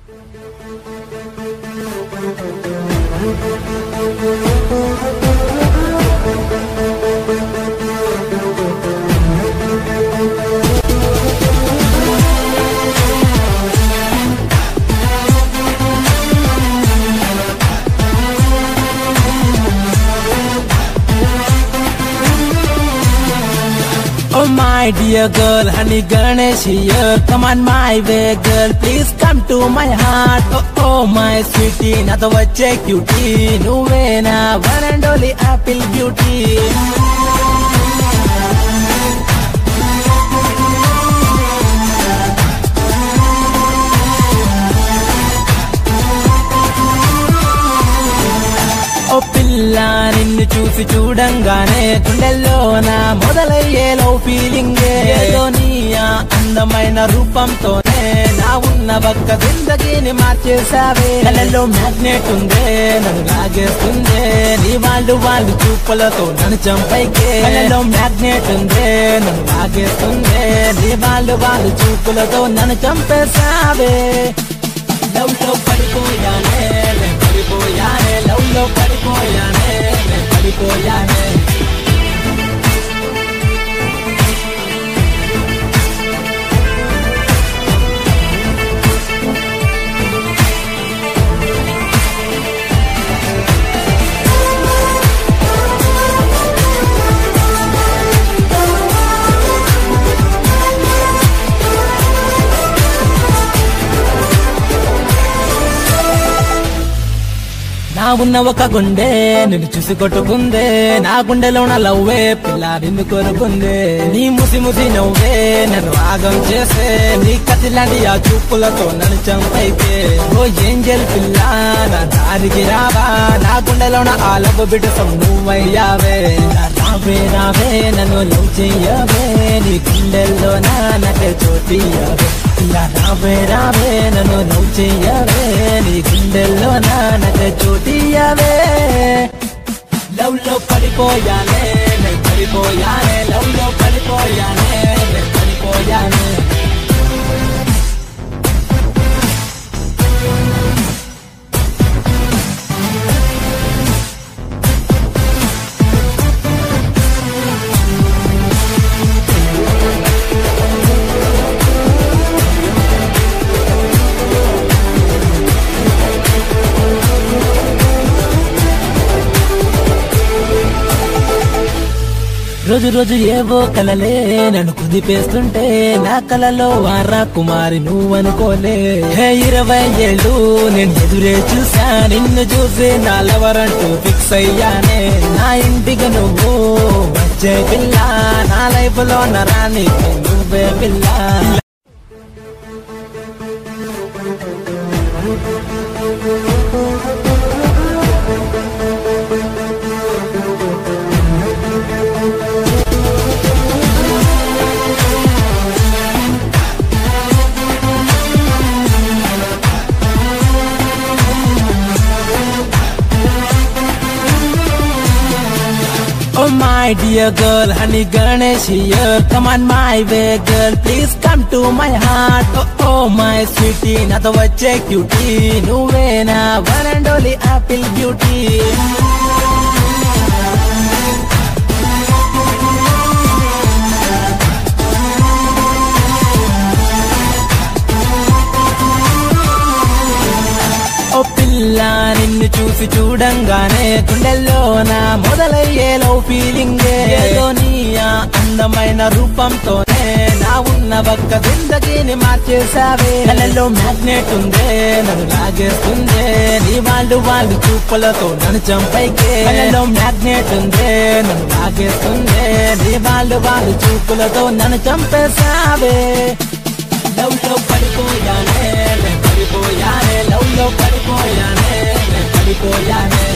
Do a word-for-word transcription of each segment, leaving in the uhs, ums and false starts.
Oh my dear girl, honey Ganesh here. Come on my way girl, please come to my heart. Oh oh my sweetie, nato vache cutie. Nuvena one and only apple beauty. ఓ పిల్ల నిన్ను చూసి చూడంగానే గుండెల్లోన మొదలయ్యే love feeling ఏదో నీ అందమైన రూపంతోనే నా ఉన్న ఒక్క జిందగీని మార్చేసావే. కళ్ళలో మ్యాగ్నెట్ ఉందే నన్ను లాగేస్తుందే, నీ వాళ్ళు వాళ్ళు చూపులతో నన్ను చంపైకే. కళ్ళలో మ్యాగ్నెట్ ఉందే నన్ను లాగేస్తుందే, నీ వాళ్ళు వాళ్ళు చూపులతో నన్ను చంపేసావే. లవ్ లో పడిపోయానే పడిపోయానే, లవ్ లో పడిపోయానే పడిపోయానే. నా ఉన్న ఒక గుండె నిన్ను చూసి కొట్టుకుందే, నా గుండెలోన లవ్వే పిల్ల నిన్ను కోరుకుందే. నీ ముసి ముసి నవ్వే నన్ను ఆగం చేసే, నీ కత్తిలాంటి ఆ చూపులతో నన్ను చంపైతే. ఓ ఏంజెల్ పిల్ల నా దారికి రావా, నా గుండెలోన ఆ లవ్ బిడ్డ నువ్వయ్యావే. రావే రావే నన్ను లవ్ చెయ్యవే, నీ గుండెల్లోన నాకే చోటియ్యవే. ఇలా రావే రావే నన్ను లవ్ చెయ్యవే, నీ గుండెల్లోన నాకే చోటియ్యవే. లవ్ లో పడిపోయానే నేను పడిపోయానే, లవ్ లో పడిపోయానే నేను పడిపోయానే. రోజు రోజు ఏవో కలలే నన్ను కుదిపేస్తుంటే, నా కలలో వారా కుమారి నువ్వనుకోలే. హే ఇరవై ఏళ్ళు నేను ఎదురే చూసా, నిన్ను చూసి నా లవరంటూ ఫిక్స్ అయ్యానే. నా ఇంటికి నువ్వు వచ్చే పిల్ల, నా లైఫ్ లో నరాని నువ్వే పిల్ల. Oh my dear girl, honey Ganesh here. Come on my way girl, please come to my heart. Oh oh my sweetie, nato vache cutie. Nuvena one and only apple beauty. ఓ పిల్ల నిన్ను చూసి చూడంగానే గుండెల్లోన మొదలయ్యే love feeling ఏదో నీ అందమైన రూపంతోనే నా ఉన్న ఒక్క జిందగీని మార్చేసావే. కళ్ళలో మ్యాగ్నెట్ ఉందే నన్ను లాగేస్తుందే, నీ వాళ్ళు వాళ్ళు చూపులతో నన్ను చంపైకే. కళ్ళలో మ్యాగ్నెట్ ఉందే నన్ను లాగేస్తుందే, నీ వాళ్ళు వాళ్ళు చూపులతో నన్ను చంపేసావే. లవ్ లో పడిపోయానే పడిపోయానే, లవ్ లో పడిపోయానే పడిపోయానే.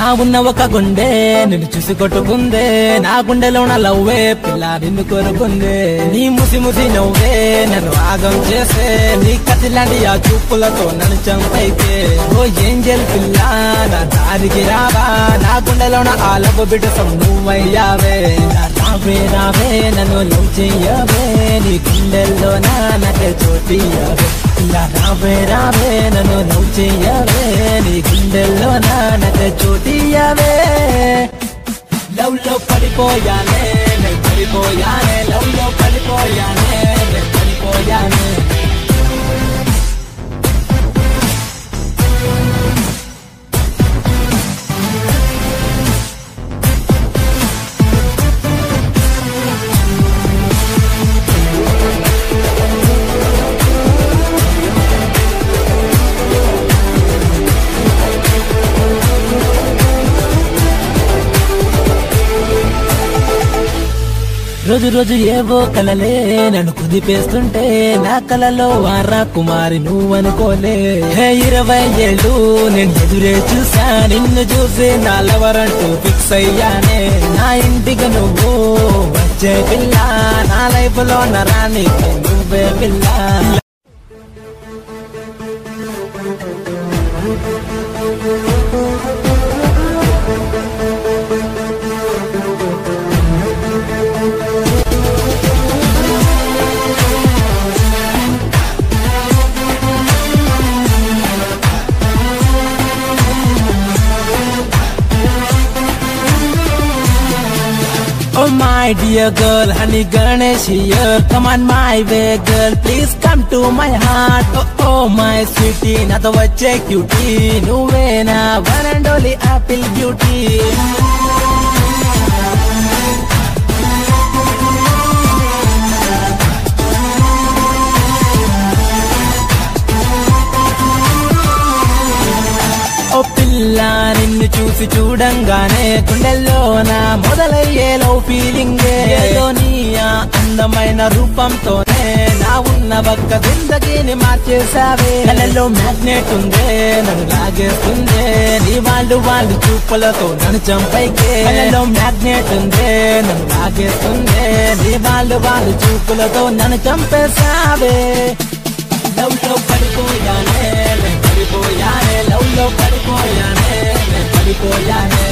నా ఉన్న ఒక గుండె నిన్ను చూసి కొట్టుకుందే, నా గుండెలోన లవ్వే పిల్ల నిన్ను కోరుకుందే. నీ ముసి ముసి నవ్వే నన్ను ఆగం చేసే, నీ కత్తిలాంటి ఆ చూపులతో నన్ను చంపైతే. ఓ ఏంజెల్ పిల్ల నా దారికి రావా, నా గుండెలోన ఆ లవ్ బిడ్డ నువ్వయ్యావే. రావే రావే నన్ను లవ్ చెయ్యవే, నీ గుండెల్లో నాకే చోటియ్యవే. ఇలా రావే రావే నన్ను లవ్ చెయ్యవే, నీ గుండెల్లో నాకే చోటియ్యవే. లవ్ లో పడిపోయానే నేను పడిపోయానే, లవ్ లో పడిపోయానే నేను పడిపోయానే. రోజు రోజు ఏవో కలలే నన్ను కుదిపేస్తుంటే, నా కలలో వారా కుమారి నువ్వనుకోలే. హే ఇరవై ఏళ్ళు నేను ఎదురే చూసా, నిన్ను చూసి నా లవరంటూ ఫిక్స్ అయ్యానే. నా ఇంటికి నువ్వు వచ్చే పిల్ల, నా లైఫ్ లో నరాని నువ్వే పిల్ల. Oh my dear girl, honey Ganesh here. Come on my way girl, please come to my heart. Oh oh my sweetie, nato vache cutie, nuve na one and only apple beauty. ఓ పిల్ల నిన్ను చూసి చూడంగానే గుండెల్లోన మొదలయ్యే love feeling. ఏదో నీ ఆ అందమైన రూపంతోనే నా ఉన్న ఒక్క జిందగీని మార్చేసావే. కళ్ళల్లో మ్యాగ్నెట్ ఉందే నన్ను లాగేస్తుందే, నీ వాళ్ళు వాళ్ళు చూపులతో నన్ను చంపైకే. కళ్ళల్లో మ్యాగ్నెట్ ఉందే నన్ను లాగేస్తుందే, నీ వాళ్ళు వాళ్ళు చూపులతో నన్ను చంపేసావే. లవ్ లో పడిపోయానే పడిపోయానే, లవ్ లో పడిపోయానే పడిపోయానే.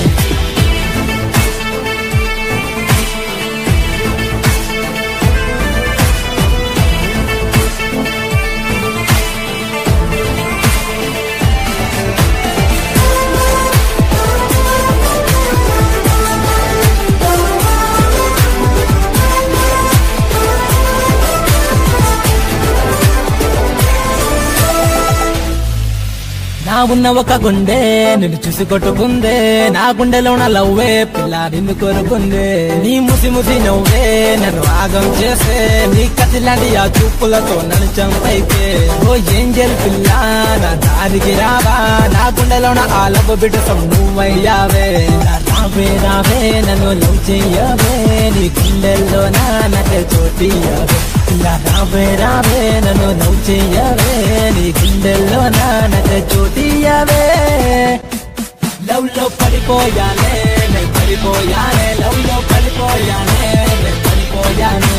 నా ఉన్న ఒక గుండె నిన్ను చూసి కొట్టుకుందే, నా గుండెలోన లవ్వే పిల్ల నిన్ను కోరుకుందే. నీ ముసి ముసి నవ్వే నన్ను ఆగం చేసే, నీ కత్తిలాంటి ఆ చూపులతో నన్ను చంపైతే. ఓ ఏంజెల్ పిల్ల నా దారికి రావా, నా గుండెలోన ఆ లవ్ బిడ్డ నువ్వయ్యావే. రావే రావే నన్ను లవ్ చెయ్యవే, నీ గుండెల్లో నాకే చోటియ్యవే. ఇలా రావే రావే నన్ను లవ్ చెయ్యవే, నీ గుండెల్లో నాకే చోటియ్యవే. లవ్ లో పడిపోయానే నేను పడిపోయానే, లవ్ లో పడిపోయానే నేను పడిపోయానే.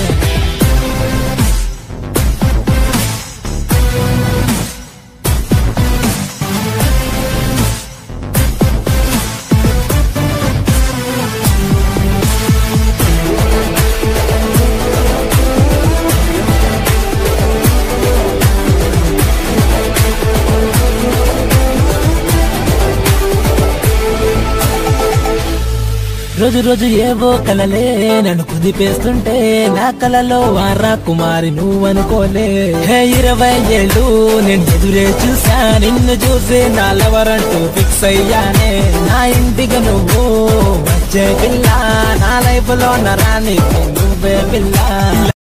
రోజు రోజు ఏవో కలలే నన్ను కుదిపేస్తుంటే, నా కలలో వారా కుమారి నువ్వనుకోలే. హే ఇరవై ఏళ్ళు నేను ఎదురే చూసా, నిన్ను చూసి నా లవరంటూ ఫిక్స్ అయ్యానే. నా ఇంటికి నువ్వు వచ్చే పిల్ల, నా లైఫ్ లో నరాని నువ్వే పిల్ల.